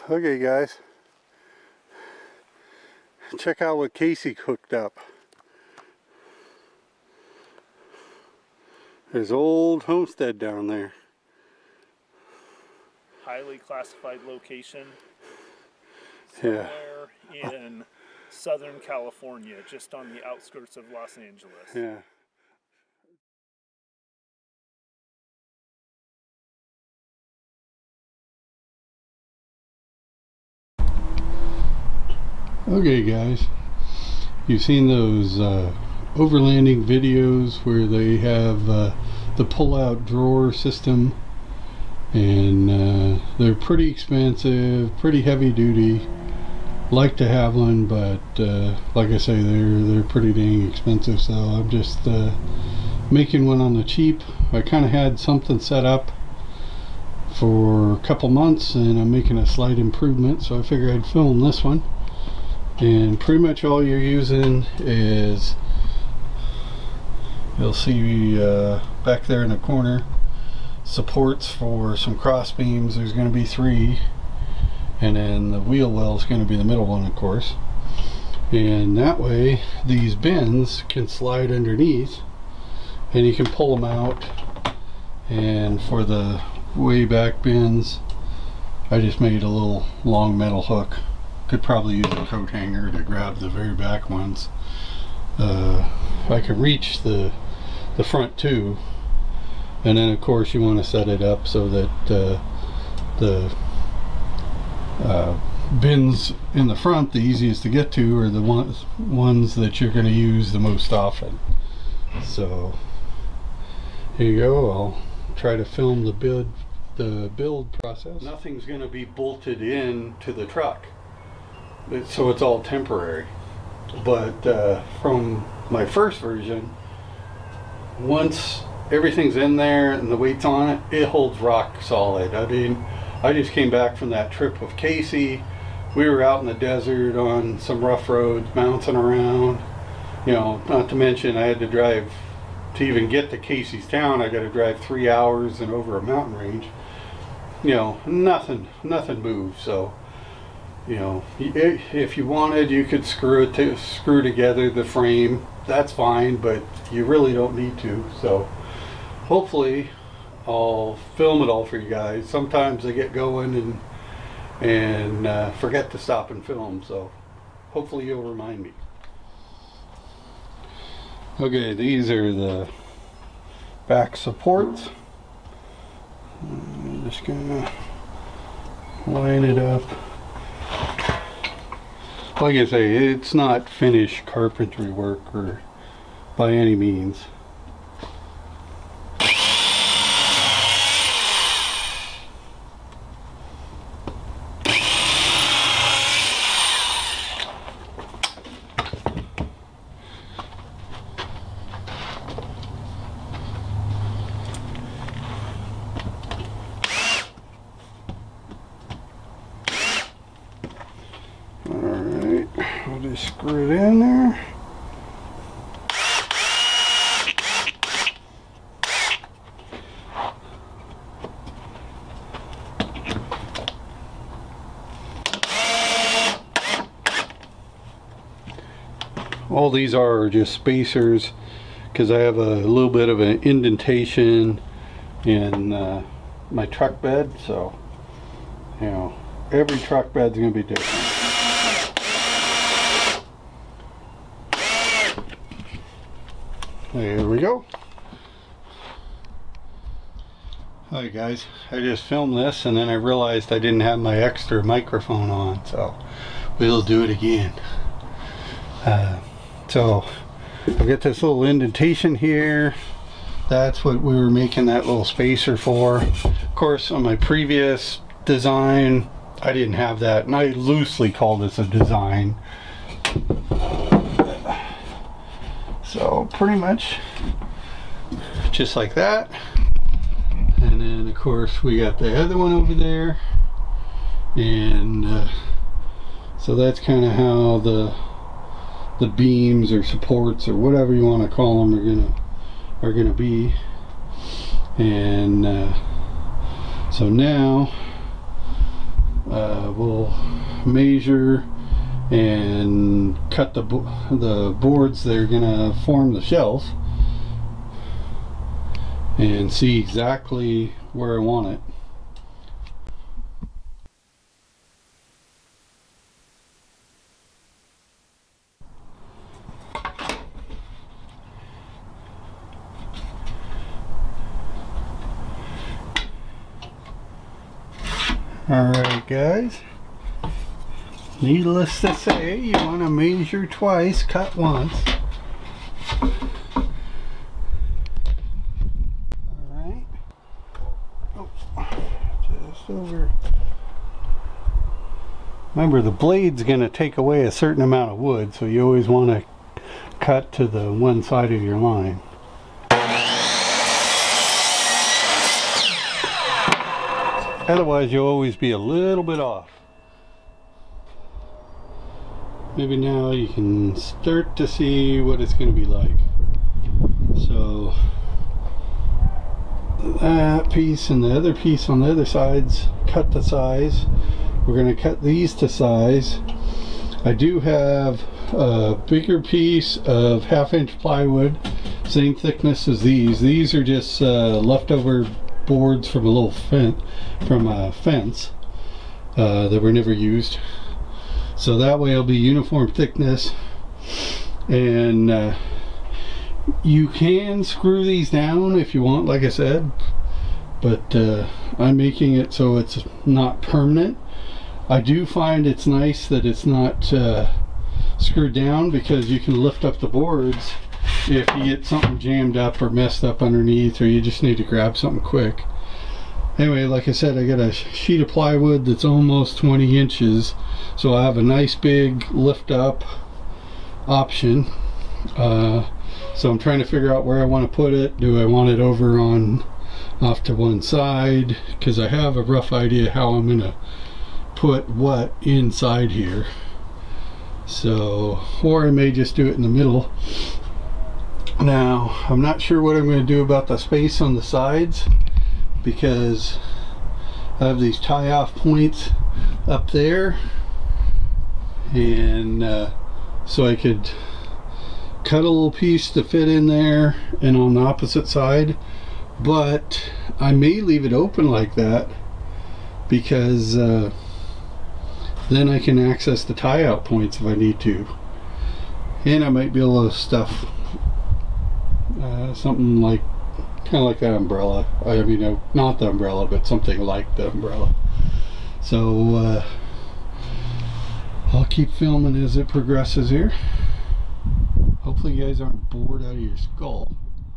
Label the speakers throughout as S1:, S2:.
S1: Okay guys, check out what Casey cooked up. There's old homestead down there.
S2: Highly classified location.
S1: Yeah.
S2: Somewhere in Southern California, just on the outskirts of Los Angeles.
S1: Yeah. Okay guys, you've seen those overlanding videos where they have the pull-out drawer system, and they're pretty expensive, pretty heavy duty. Like to have one, but like I say, they're pretty dang expensive, so I'm just making one on the cheap. I kind of had something set up for a couple months and I'm making a slight improvement, so I figured I'd film this one. And pretty much all you're using is, you'll see back there in the corner, supports for some cross beams. There's going to be 3, and then the wheel well is going to be the middle one, of course. And that way these bins can slide underneath and you can pull them out. And for the way back bins, I just made a little long metal hook. Could probably use a coat hanger to grab the very back ones. I can reach the front too, and then of course you want to set it up so that the bins in the front, the easiest to get to, are the ones that you're going to use the most often. So here you go. I'll try to film the build process. Nothing's going to be bolted in to the truck, so it's all temporary. But from my first version, once everything's in there and the weight's on it, it holds rock solid. I mean, I just came back from that trip with Casey. We were out in the desert on some rough roads, bouncing around. You know, not to mention I had to drive to even get to Casey's town. I got to drive 3 hours and over a mountain range. You know, nothing moved. So, you know, if you wanted, you could screw together the frame. That's fine, but you really don't need to. So hopefully I'll film it all for you guys. Sometimes I get going and forget to stop and film, so hopefully you'll remind me. Okay, these are the back supports. I'm just gonna line it up. Like I say, it's not finished carpentry work or by any means. Alright, I'll just screw it in there. All these are just spacers because I have a little bit of an indentation in my truck bed, so you know, every truck bed's going to be different. There we go. Hi guys, I just filmed this and then I realized I didn't have my extra microphone on, so we'll do it again. So I've got this little indentation here. That's what we were making that little spacer for. Of course, on my previous design I didn't have that, and I loosely call this a design. So pretty much just like that. And then of course we got the other one over there, and so that's kind of how the beams or supports or whatever you want to call them are gonna be. And so now we'll measure and cut the boards that are gonna form the shelf and see exactly where I want it. Alright guys, needless to say, you want to measure twice, cut once. Alright, oh, just over. Remember, the blade's going to take away a certain amount of wood, so you always want to cut to the one side of your line. Otherwise, you'll always be a little bit off. Maybe now you can start to see what it's going to be like. So that piece and the other piece on the other sides, cut to size. We're going to cut these to size. I do have a bigger piece of 1/2 inch plywood, same thickness as these. These are just leftover boards from a little fence that were never used, so that way it'll be uniform thickness. And you can screw these down if you want, like I said, but I'm making it so it's not permanent. I do find it's nice that it's not screwed down, because you can lift up the boards if you get something jammed up or messed up underneath, or you just need to grab something quick. Anyway, like I said, I got a sheet of plywood that's almost 20 inches, so I have a nice big lift up option. So I'm trying to figure out where I want to put it. Do I want it over on off to one side? Because I have a rough idea how I'm going to put what inside here. So, or I may just do it in the middle. Now, I'm not sure what I'm going to do about the space on the sides, because I have these tie-off points up there, and so I could cut a little piece to fit in there and on the opposite side, but I may leave it open like that, because then I can access the tie-out points if I need to, and I might be able to stuff something like, kind of like that umbrella. I mean, not the umbrella, but something like the umbrella. So I'll keep filming as it progresses here. Hopefully you guys aren't bored out of your skull.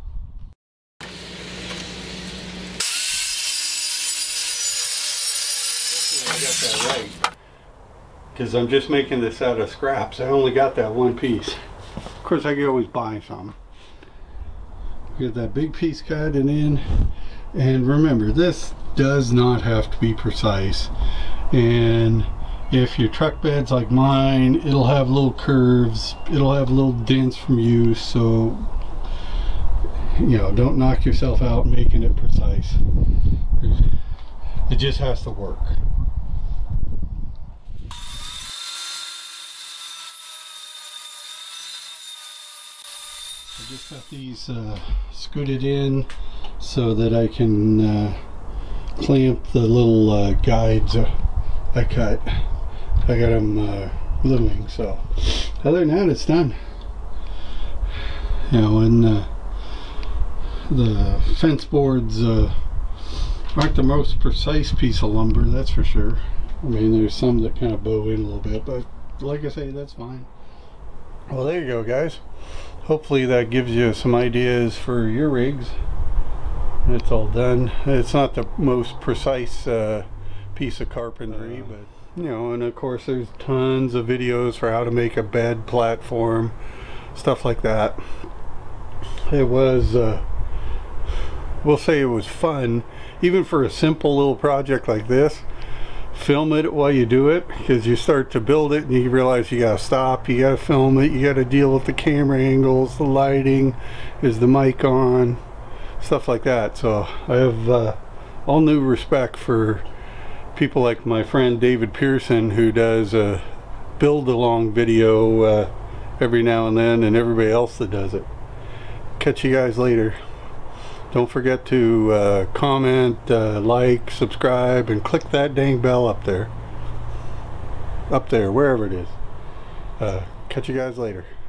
S1: Hopefully I got that right, because I'm just making this out of scraps. I only got that one piece. Of course, I can always buy some. Get that big piece cut in, and remember, this does not have to be precise. And if your truck bed's like mine, it'll have little curves, it'll have little dents from use, so you know, don't knock yourself out making it precise. It just has to work. I just got these scooted in so that I can clamp the little guides I cut. I got them gluing, so other than that, it's done. You know, and the fence boards aren't the most precise piece of lumber, that's for sure. I mean, there's some that kind of bow in a little bit, but like I say, that's fine. Well, there you go, guys. Hopefully that gives you some ideas for your rigs. It's all done. It's not the most precise piece of carpentry, but you know, and of course there's tons of videos for how to make a bed platform, stuff like that. It was we'll say it was fun, even for a simple little project like this. Film it while you do it, because you start to build it and you realize you gotta stop, you gotta film it, you gotta deal with the camera angles, the lighting, is the mic on, stuff like that. So I have all new respect for people like my friend David Pearson, who does a build along video every now and then, and everybody else that does it. Catch you guys later. Don't forget to comment, like, subscribe, and click that dang bell up there, wherever it is. Catch you guys later.